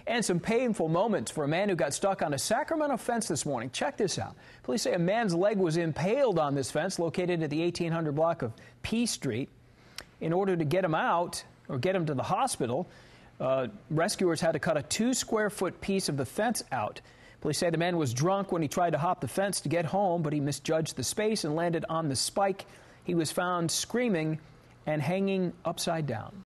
And some painful moments for a man who got stuck on a Sacramento fence this morning. Check this out. Police say a man's leg was impaled on this fence located at the 1800 block of P Street. In order to get him out or get him to the hospital, rescuers had to cut a 2-square-foot piece of the fence out. Police say the man was drunk when he tried to hop the fence to get home, but he misjudged the space and landed on the spike. He was found screaming and hanging upside down.